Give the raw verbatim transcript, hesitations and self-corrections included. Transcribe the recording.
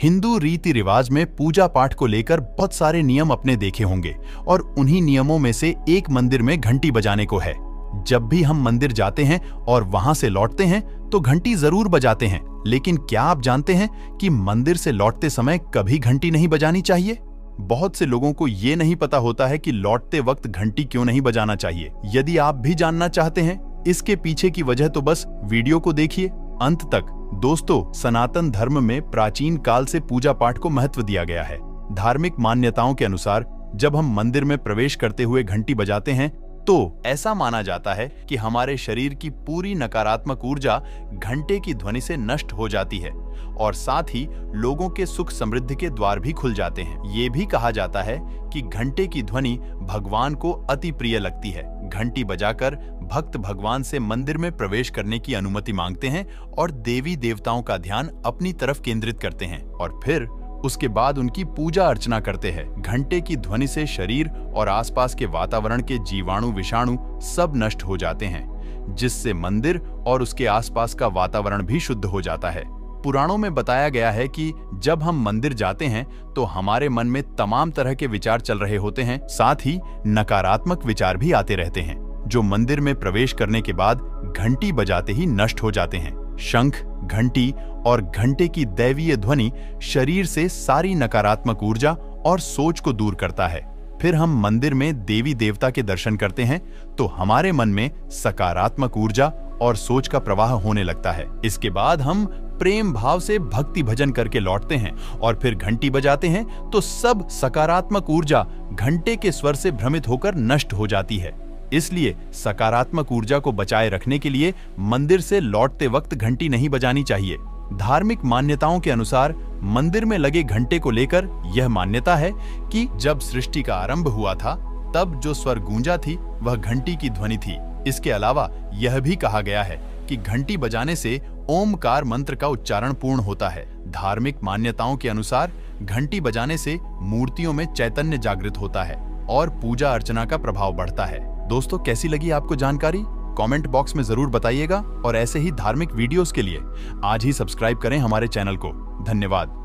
हिंदू रीति रिवाज में पूजा पाठ को लेकर बहुत सारे नियम अपने देखे होंगे और उन्हीं नियमों में से एक मंदिर में घंटी बजाने को है। जब भी हम मंदिर जाते हैं और वहां से लौटते हैं तो घंटी जरूर बजाते हैं, लेकिन क्या आप जानते हैं कि मंदिर से लौटते समय कभी घंटी नहीं बजानी चाहिए? बहुत से लोगों को ये नहीं पता होता है कि लौटते वक्त घंटी क्यों नहीं बजाना चाहिए। यदि आप भी जानना चाहते हैं इसके पीछे की वजह, तो बस वीडियो को देखिए अंत तक। दोस्तों, सनातन धर्म में प्राचीन काल से पूजा पाठ को महत्व दिया गया है। धार्मिक मान्यताओं के अनुसार जब हम मंदिर में प्रवेश करते हुए घंटी बजाते हैं तो ऐसा माना जाता है कि हमारे शरीर की पूरी नकारात्मक ऊर्जा घंटे की ध्वनि से नष्ट हो जाती है और साथ ही लोगों के सुख समृद्धि के द्वार भी खुल जाते हैं। ये भी कहा जाता है कि घंटे की ध्वनि भगवान को अति प्रिय लगती है। घंटी बजाकर भक्त भगवान से मंदिर में प्रवेश करने की अनुमति मांगते हैं और देवी देवताओं का ध्यान अपनी तरफ केंद्रित करते हैं और फिर उसके बाद उनकी पूजा अर्चना करते हैं। घंटे की ध्वनि से शरीर और आसपास के वातावरण के जीवाणु विषाणु सब नष्ट हो जाते हैं, जिससे मंदिर और उसके आसपास का वातावरण भी शुद्ध हो जाता है। पुराणों में बताया गया है कि जब हम मंदिर जाते हैं तो हमारे मन में तमाम तरह के विचार चल रहे होते हैं, साथ ही नकारात्मक विचार भी आते रहते हैं, जो मंदिर में प्रवेश करने के बाद घंटी बजाते ही नष्ट हो जाते हैं। शंख, घंटी और घंटे की दैवीय ध्वनि शरीर से सारी नकारात्मक ऊर्जा और सोच को दूर करता है। फिर हम मंदिर में देवी देवता के दर्शन करते हैं तो हमारे मन में सकारात्मक ऊर्जा और सोच का प्रवाह होने लगता है। इसके बाद हम प्रेम भाव से भक्ति भजन करके लौटते हैं और फिर घंटी बजाते हैं तो सब सकारात्मक ऊर्जा घंटे के स्वर से भ्रमित होकर नष्ट हो जाती है। इसलिए सकारात्मक ऊर्जा को बचाए रखने के लिए मंदिर से लौटते वक्त घंटी नहीं बजानी चाहिए। धार्मिक मान्यताओं के अनुसार मंदिर में लगे घंटे को लेकर यह मान्यता है कि जब सृष्टि का आरंभ हुआ था तब जो स्वर गूंजा थी वह घंटी की ध्वनि थी। इसके अलावा यह भी कहा गया है कि घंटी बजाने से ओमकार मंत्र का उच्चारण पूर्ण होता है। धार्मिक मान्यताओं के अनुसार घंटी बजाने से मूर्तियों में चैतन्य जागृत होता है और पूजा अर्चना का प्रभाव बढ़ता है। दोस्तों, कैसी लगी आपको जानकारी? कमेंट बॉक्स में जरूर बताइएगा और ऐसे ही धार्मिक वीडियोस के लिए आज ही सब्सक्राइब करें हमारे चैनल को। धन्यवाद।